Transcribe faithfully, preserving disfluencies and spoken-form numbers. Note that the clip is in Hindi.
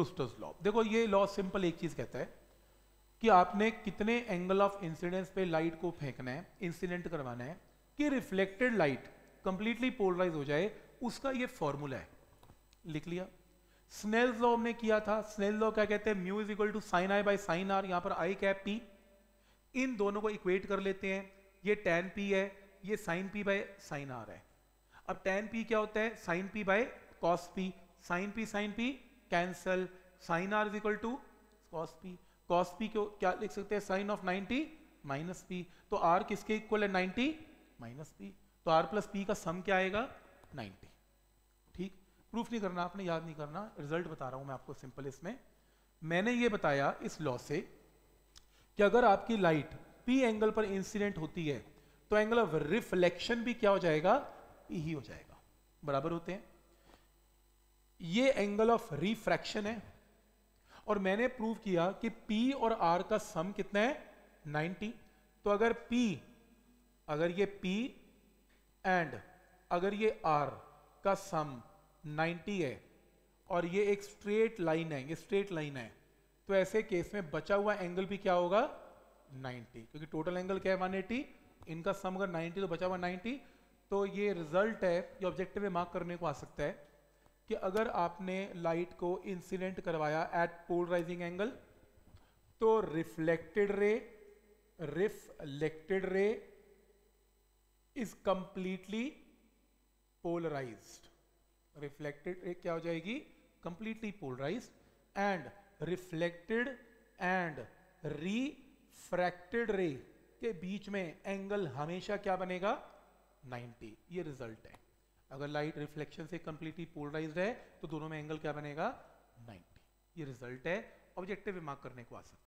Brewster's law. देखो ये लॉ सिंपल एक चीज कहता है कि आपने कितने एंगल ऑफ इंसिडेंस पे लाइट को फेंकना है, इंसिडेंट करवाना है कि रिफ्लेक्टेड लाइट कंप्लीटली पोलराइज हो जाए, उसका ये फॉर्मूला है। लिख लिया। स्नेल्स लॉ हमने किया था। स्नेल्स लॉ क्या कहते हैं? Mu is equal to sine I by sine R, यहां पर आई कैप पी, इन दोनों को इक्वेट कर लेते हैं। ये टैन पी है, ये sine P by sine R है। अब टैन पी क्या होता है? Sine P by cos P, sine P sine P cancel, sine R is equal to cos P. Cos P को क्या लिख सकते हैं? Sine of ninety minus P. तो आर किसके इक्वल है? Ninety minus P. तो आर प्लस पी का सम क्या आएगा? नाइनटी। ठीक, प्रूफ नहीं करना आपने, याद नहीं करना, रिजल्ट बता रहा हूं मैं आपको सिंपल। इसमें मैंने ये बताया इस लॉ से कि अगर आपकी लाइट पी एंगल पर इंसिडेंट होती है तो एंगल ऑफ रिफ्लेक्शन भी क्या हो जाएगा? पी ही हो जाएगा, बराबर होते हैं। ये एंगल ऑफ रिफ्रैक्शन है और मैंने प्रूव किया कि P और R का सम कितना है? नाइनटी। तो अगर P, अगर ये P एंड अगर ये R का सम नाइनटी है और ये एक स्ट्रेट लाइन है, ये स्ट्रेट लाइन है, तो ऐसे केस में बचा हुआ एंगल भी क्या होगा? नाइनटी, क्योंकि टोटल एंगल क्या है? वन एटी, इनका सम अगर नाइनटी तो बचा हुआ नाइनटी। तो ये रिजल्ट है, ये ऑब्जेक्टिव में मार्क करने को आ सकता है कि अगर आपने लाइट को इंसिडेंट करवाया एट पोलराइजिंग एंगल तो reflected ray reflected ray is completely polarised. Reflected ray क्या हो जाएगी? Completely polarised. And reflected and refracted ray के बीच में एंगल हमेशा क्या बनेगा? नाइनटी। ये रिजल्ट है। अगर लाइट रिफ्लेक्शन से कंप्लीटली पोलराइज्ड है तो दोनों में एंगल क्या बनेगा? नाइनटी। ये रिजल्ट है, ऑब्जेक्टिव में मार्क करने को आ सकता है।